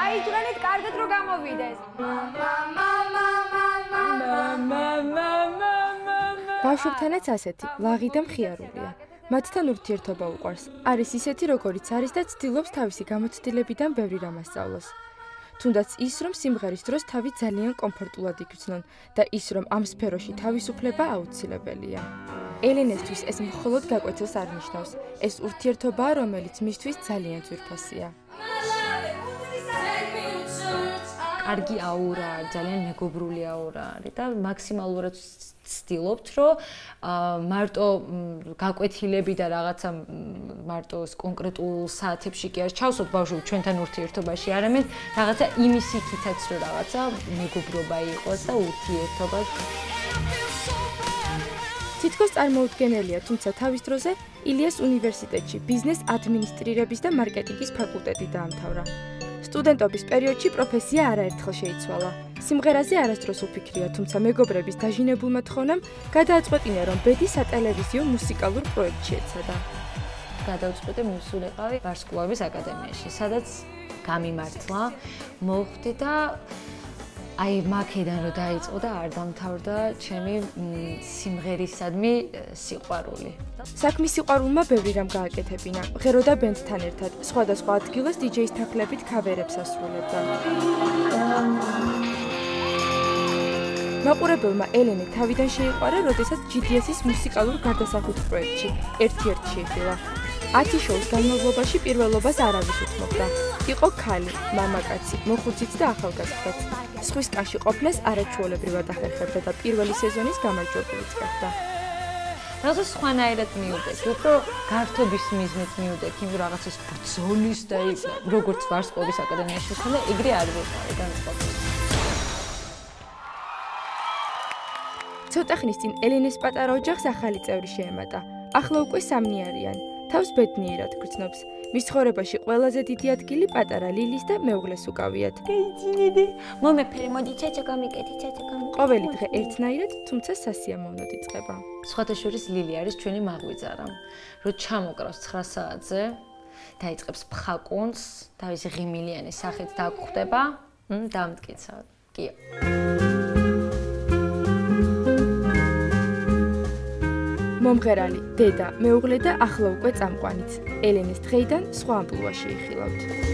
გაიჭრენით კარგად რომ გამოვიდეს. ბავშვებთანაც ასეთი, ლაღი და მხიარულია. მათთან ურთიერთობა უყვარს. არის ისეთი, როგორიც არის და ცდილობს თავისი გამოცდილებიდან ბევრი რამ ასწავლოს. თუნდაც ის, რომ სიმღერის დროს თავი ძალიან კომფორტულად იქცნონ და ის, რომ ამ სფეროში თავისუფლება აუცილებელია. ელენესთვის ეს მხოლოდ გაკვეთილს არ ნიშნავს. ეს ურთიერთობაა, რომელიც მისთვის ძალიან ძვირფასია. კარგი აურა, ძალიან მეგობრული აურა არის და მაქსიმალურად ვცდილობთ, რომ მარტო გაკვეთილები და რაღაცა მარტო კონკრეტულ საათებში კი არ ჩავსვათ ბავშვები ჩვენთან ურთიერთობაში, არამედ რაღაცა იმის იქითაც რომ რაღაცა მეგობრობა იყოს და ურთიერთობა. თითქოს წარმოუდგენელია, თუმცა თავის დროზე ილიას უნივერსიტეტში ბიზნეს ადმინისტრირების და მარკეტინგის ფაკულტეტი დაამთავრა. სტუდენტობის პერიოდში პროფესია არაერთხელ შეიცვალა. სიმღერაზე არასდროს უფიქრია, თუმცა მეგობრების დაჟინებულმა თხოვნამ გადააწყვეტინა, რომ ბედი სატელევიზიო მუსიკალურ პროექტში ეცადა. გადავწყვეტე მივსულიყავი ვარსკვლავების აკადემიაში, სადაც გამიმართლა, მოვხვდი და აი მაქედან რომ დაიწყო და არ დამთავრდა ჩემი სიმღერისადმი სიყვარული. საქმის სიყვარულმა ბევრი რამ გააკეთებინა. ღეროდა ბენდთან ერთად, სხვადასხვა ადგილას დიჯეის თანხლებით ქავერებს ასრულებდა. მაყურებელმა ელენე თავიდან შეიყვარა, როდესაც GDS-ის მუსიკალურ გარდასახვის პროექტში ერთ-ერთ შეიხილა. 10 შოუს განმავლობაში პირველობას არავის უთმობდა. იყო ქალი, მამაკაცი, მოხუციც და ახალგაზრდაც. სხვის კაში ყოფნას არაჩვეულებრივად ახერხებდა და პირველი სეზონის გამარჯვებულიც გახდა. რაღაცა სხვანაირად მივდეთ, უფრო გართობის მიზნით მივდეთ, იმ რაღაცას ბრძოლის და როგორც ვარსკვლავის აკადემიაში ხოდა, ეგრე არ ვიყავი განსხვავებით. ცოტა ხნის წინ ელენეს პატარა ოჯახს ახალი წევრი შეემატა. ახლა უკვე 3 არიან. თავს ბედნიერად გრძნობს. მის ცხოვრებაში ყველაზე დიდი ადგილი პატარა ლილის და მეუღლეს უკავიათ. გაიძინები. მომეფერე, მოდი ჩაჩა გამიკეთი, ჩაჩა გამიკეთი. ყოველი დღე ერთნაირად, თუმცა სასიამოვნოდ იწყება. სხვათა შორის ლილი არის ჩვენი მაღვიძარა. რო ჩამოკრავს 9 საათზე, დაიწყებს ფხაკუნს, თავისი ღიმილიანი სახით დაგხვდება, დამტკიცა. კია. მომღერალი, დედა, მეუღლე და ახლა უკვე წამყვანიც. ელენეს დღეიდან სხვა ამპლუაში იხილავთ.